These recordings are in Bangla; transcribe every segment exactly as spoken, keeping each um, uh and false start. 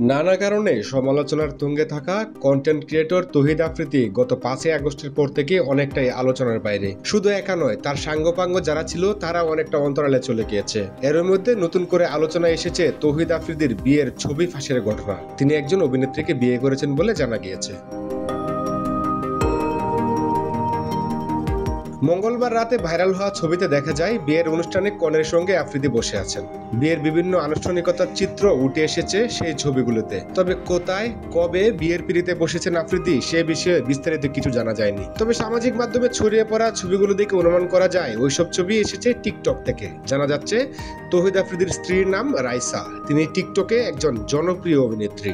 নানা কারণে সমালোচনার তুঙ্গে থাকা কন্টেন্ট ক্রিয়েটর তৌহিদ আফ্রিদি গত পাঁচই আগস্টের পর থেকে অনেকটাই আলোচনার বাইরে। শুধু একা নয়, তার সাঙ্গপাঙ্গ যারা ছিল তারা অনেকটা অন্তরালে চলে গিয়েছে। এর মধ্যে নতুন করে আলোচনায় এসেছে তৌহিদ আফ্রিদির বিয়ের ছবি ফাঁসের ঘটনা। তিনি একজন অভিনেত্রীকে বিয়ে করেছেন বলে জানা গিয়েছে। মঙ্গলবার রাতে ভাইরাল হওয়া ছবিতে দেখা যায় বিয়ের অনুষ্ঠানে কনের সঙ্গে আফ্রিদি বসে আছেন। বিয়ের বিভিন্ন আনুষ্ঠানিকতার চিত্র উঠে এসেছে সেই ছবিগুলোতে। তবে কোথায়, কবে বিয়ের পিঁড়িতে বসেছেন আফ্রিদি সে বিষয়ে বিস্তারিত কিছু জানা যায়নি। তবে সামাজিক মাধ্যমে ছড়িয়ে পড়া ছবিগুলো দেখে অনুমান করা যায় ওইসব ছবি এসেছে টিকটক থেকে। জানা যাচ্ছে তৌহিদ আফ্রিদির স্ত্রীর নাম রাইসা। তিনি টিকটকে একজন জনপ্রিয় অভিনেত্রী।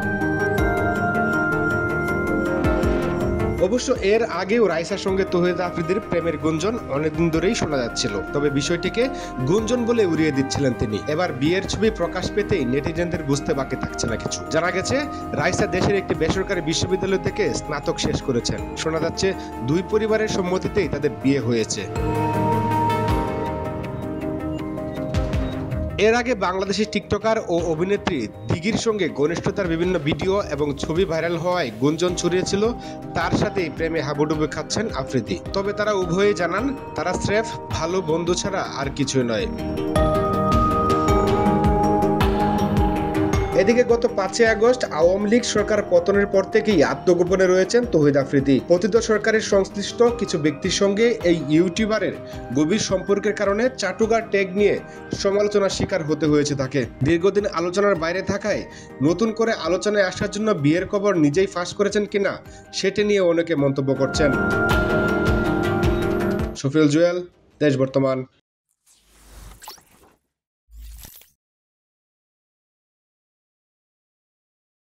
অবশ্য এর আগেও রাইসার সঙ্গে তৌহিদ আফ্রিদির প্রেমের গুঞ্জন অনেকদিন ধরেই শোনা যাচ্ছিল। তবে বিষয়টিকে গুঞ্জন বলে উড়িয়ে দিচ্ছিলেন তিনি। এবার বিয়ের ছবি প্রকাশ পেতেই নেটিজেনদের বুঝতে বাকি থাকছে না কিছু। জানা গেছে রাইসা দেশের একটি বেসরকারি বিশ্ববিদ্যালয় থেকে স্নাতক শেষ করেছেন। শোনা যাচ্ছে দুই পরিবারের সম্মতিতেই তাদের বিয়ে হয়েছে। এর আগে বাংলাদেশের টিকটকার ও অভিনেত্রী দিঘির সঙ্গে ঘনিষ্ঠতার বিভিন্ন ভিডিও এবং ছবি ভাইরাল হওয়ায় গুঞ্জন ছড়িয়েছিল তার সাথেই প্রেমে হাবুডুবু খাচ্ছেন আফ্রিদি। তবে তারা উভয়েই জানান তারা স্রেফ ভালো বন্ধু ছাড়া আর কিছুই নয়। এদিকে গত পাঁচই আগস্ট আওয়ামী লীগ সরকার পতনের পর থেকেই আত্মগোপনে রয়েছেন তৌহিদ আফ্রিদি। পতিত সরকারের সংশ্লিষ্ট কিছু ব্যক্তির সঙ্গে এই ইউটিউবারের গভীর সম্পর্কের কারণে চাটুকার ট্যাগ নিয়ে সমালোচনার শিকার হতে হয়েছে তাকে। দীর্ঘদিন আলোচনার বাইরে থাকায় নতুন করে আলোচনায় আসার জন্য বিয়ের খবর নিজেই ফাঁস করেছেন কিনা সেটা নিয়ে অনেকে মন্তব্য করছেন। শফিউল জুয়েল, দেশ বর্তমান।